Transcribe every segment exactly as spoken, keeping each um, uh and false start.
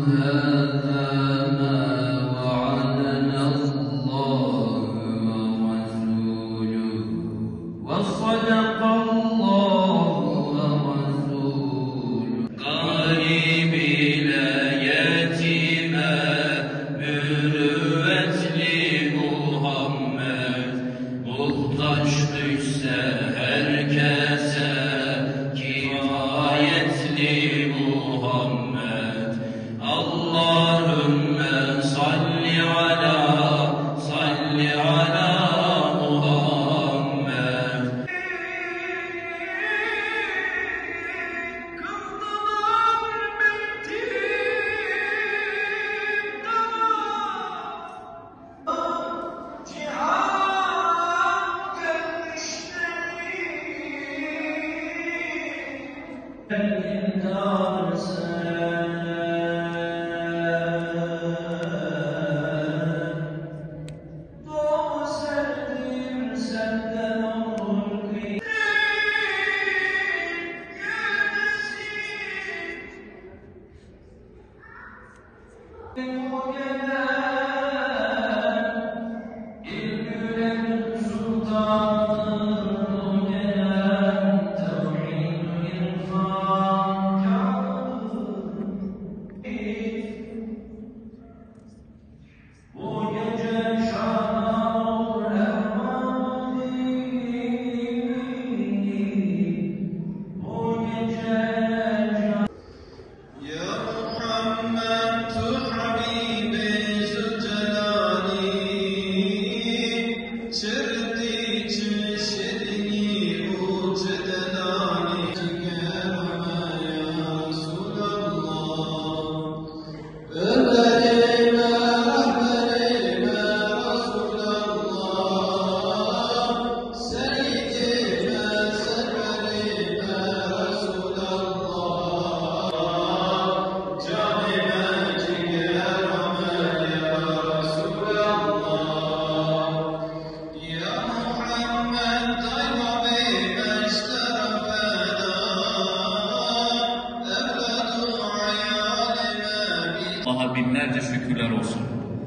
Allah'a binlerce şükürler olsun.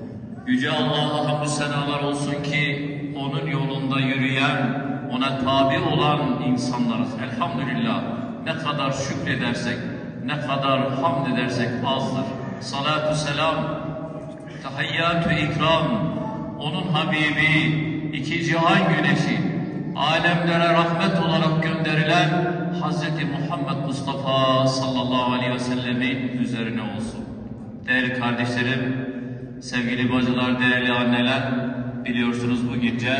Yüce Allah'a hamdü senalar olsun ki onun yolunda yürüyen, ona tabi olan insanlarız. Elhamdülillah. Ne kadar şükredersek, ne kadar hamd edersek azdır. Salatu selam, tahiyyatü ikram, onun Habibi, iki cihan güneşi, alemlere rahmet olarak gönderilen Hazreti Muhammed Mustafa sallallahu aleyhi ve sellemin üzerine olsun. Değerli kardeşlerim, sevgili bacılar, değerli anneler, biliyorsunuz bu gece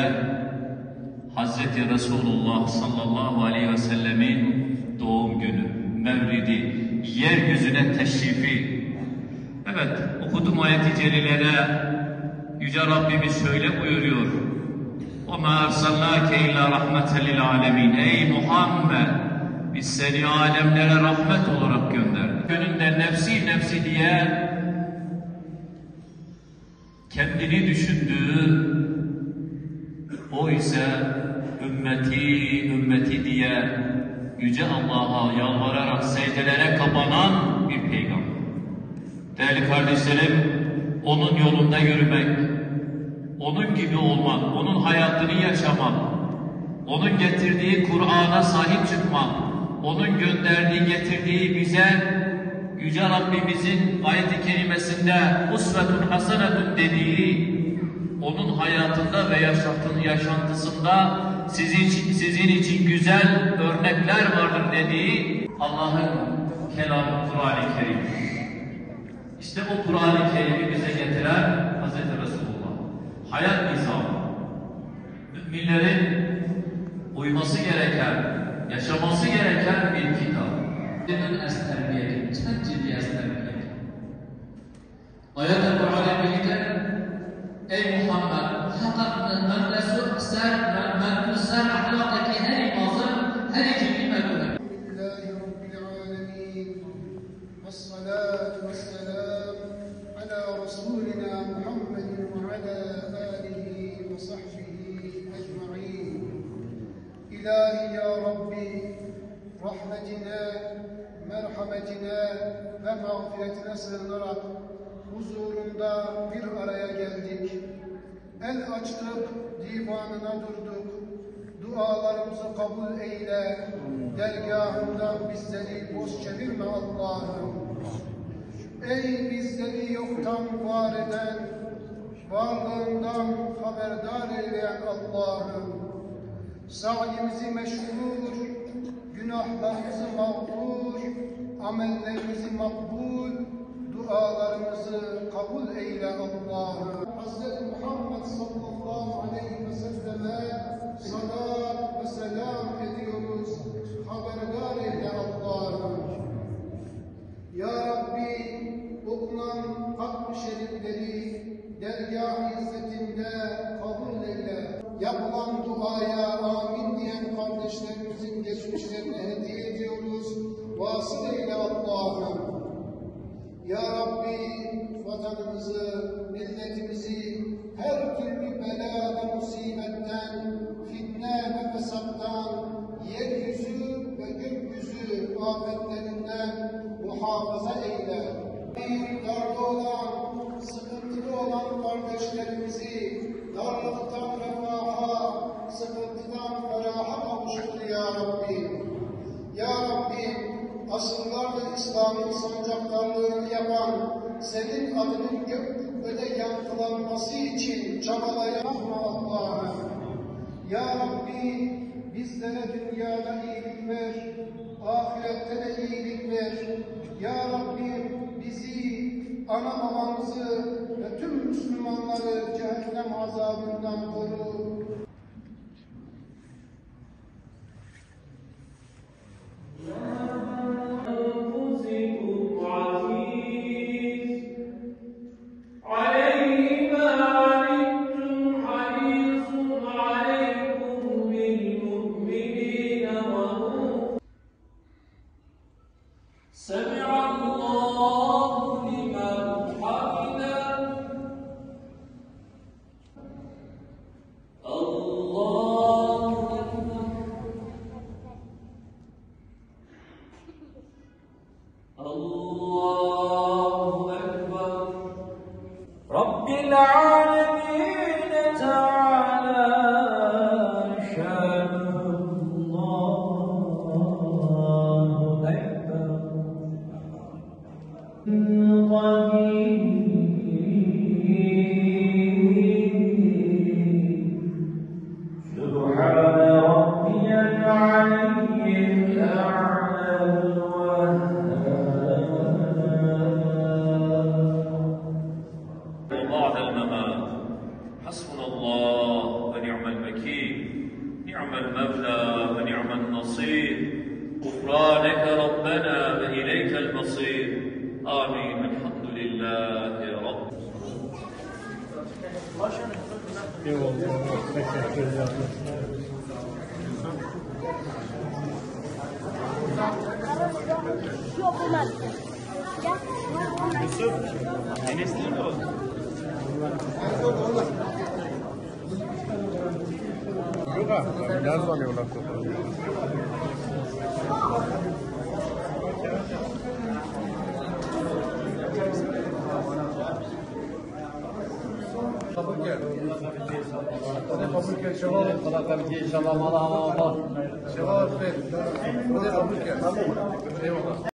Hazreti Resulullah sallallahu aleyhi ve sellemin doğum günü, mevlidi, yeryüzüne teşrifi. Evet, okudum ayet-i celilede Yüce Rabbimiz şöyle buyuruyor: وَمَا أَرْسَلْنَاكَ اِلَّا رَحْمَةً لِلْعَالَمِينَ Ey Muhammed! Biz seni alemlere rahmet olarak gönderdik. Önünde nefsi nefsi diye kendini düşündüğü, o ise ümmeti, ümmeti diye Yüce Allah'a yalvararak secdelere kapanan bir peygamber. Değerli kardeşlerim, onun yolunda yürümek, onun gibi olmak, onun hayatını yaşamak, onun getirdiği Kur'an'a sahip çıkmak, onun gönderdiği, getirdiği bize Yüce Rabbimizin ayet-i kerimesinde usvetun hasenetun dediği, onun hayatında ve yaşantısında sizin için, sizin için güzel örnekler vardır dediği Allah'ın kelamı Kur'an-ı Kerim. İşte o Kur'an-ı Kerim'i bize getiren Hazreti Resulullah. Hayat nizamı. Müminlerin uyması gereken, yaşaması gereken bir kitap. Neden es-terbiye? Çok ciddi es-terbiye. Ayet-i Kur'an'ı birlikte ey Muhammed, hakkında men resul ister, men ister ahlakdaki her imazı, her ciddi mevzuda. Alhamdulillahi Rabbil alemin. Vessalatu vesselam ala Resulina Muhammedin ve ala alihi ve sahbihi ecma'in. İlahi ya Rabbi, rahmetine ma merhametine ve mağfiretine sığınarak huzurunda bir araya geldik. El açtık, divanına durduk. Dualarımızı kabul eyle. Dergahından bizleri boş çevirme Allah'ım. Ey bizleri yoktan var eden, varlığından haberdar eyleyen Allah'ım. Sa'yimizi meşhur, günahlarımızı mağfur, amellerimizi makbul, dualarımızı kabul eyle Allah'ım. Hazreti Muhammed sallallahu aleyhi ve selleme salat ve selam ediyoruz. Haberdar eyle Allah'ım. Ya Rabbi, okunan hak-ı şerifleri dergâh izzetinde kabul eyle. Yapılan duaya amin diyen kardeşlerimizin geçmişlerine hediye ediyoruz. Vasıl eyle Allah'ım. Ya Rabbi, vatanımızı, milletimizi her türlü bela ve musibetten, fitne ve fesattan, yeryüzü ve gökyüzü afetlerinden muhafaza eyle. Bir darda olan, sıkıntılı olan kardeşlerimizi darlıktan refaha, sıkıntıdan feraha kavuştur Ya Rabbi. Ya Rabbi, asırlardır İslam'ın sancaktarlığını yapan, senin adının gök kubbede yankılanması için çabalayan Allah'ım. Ya Rabbi, bizlere dünyada iyilik ver, ahirette de iyilik ver. Ya Rabbi, bizi, ana babamızı ve tüm Müslümanları cehennem azabından koru. سمع الله لمن حمده الله أكبر الله أكبر رب العالمين تعالى شانه الله أكبر سبحان ربي العلي الأعلى وبعد الممات حسبنا الله ونعم الوكيل نعم المولى ونعم النصير غفرانك ربنا وإليك المصير آمين الحمد لله رب Yok bunlar. Enes'in mi o? Yok ha, biraz zanıyorlar topu. Kabul gel. Kabul gel. Şevap. Kabul gel. Şevap. Şevap ver. Kabul gel. Eyvallah.